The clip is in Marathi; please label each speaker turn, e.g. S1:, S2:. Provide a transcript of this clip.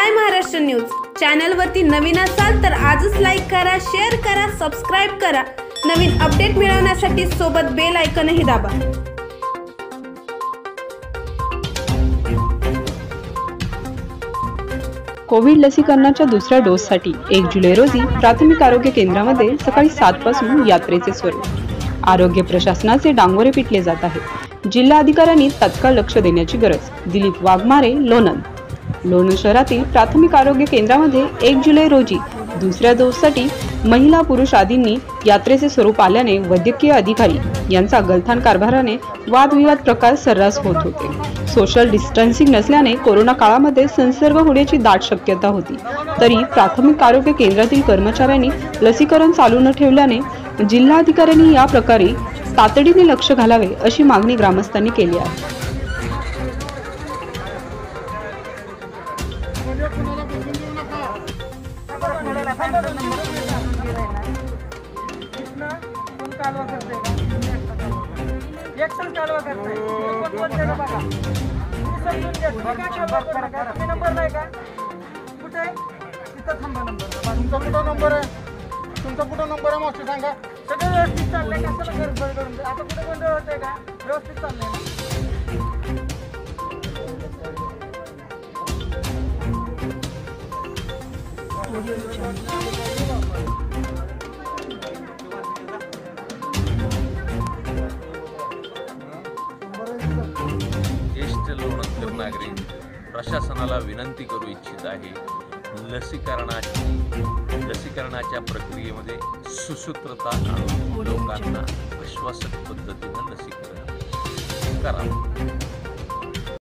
S1: स्काय महाराष्ट्र न्यूज चॅनलवरती नवीन असाल तर आजच लाईक करा, शेअर करा, सबस्क्राइब करा। नवीन अपडेट मिळवण्यासाठी सोबत बेल आयकॉनही दाबा।
S2: कोविड लसीकरणाच्या दुसऱ्या डोससाठी 1 जुलै रोजी प्राथमिक आरोग्य केंद्रामध्ये सकाळी 7 पासून यात्रेचे स्वरूप। आरोग्य प्रशासनाचे डांगोरे पिटले जात आहे। जिल्हा अधिकाऱ्यांनी तत्काळ लक्ष देण्याची गरज। दिलीप वाघमारे, लोणंद शहरातील प्राथमिक आरोग्य केंद्रामध्ये 1 जुलै रोजी दुसऱ्या डोससाठी महिला पुरुष आदींनी यात्रेचे स्वरूप आल्याने वैद्यकीय अधिकारी यांचा गलथान कारभाराने वादविवाद प्रकार सर्रास होत होते। सोशल डिस्टन्सिंग नसल्याने कोरोना काळामध्ये संसर्ग होण्याची दाट शक्यता होती। तरी प्राथमिक आरोग्य केंद्रातील कर्मचाऱ्यांनी लसीकरण चालू न ठेवल्याने जिल्हाधिकाऱ्यांनी या प्रकारे तातडीने लक्ष घालावे अशी मागणी ग्रामस्थांनी केली आहे।
S3: तुमचा कुठं नंबर आहे मावशी सांगा। सगळं व्यवस्थित चाललंय का? सगळं गडबड करून आता कुठे गोंधळ होतंय का? व्यवस्थित चाललंय
S4: ज्येष्ठ लोणंदकर नागरिक प्रशासनाला विनंती करू इच्छित आहे, लसीकरणाच्या प्रक्रियेमध्ये सुसूत्रता आणून लोकांना विश्वासक पद्धतीने लसीकरण करावे।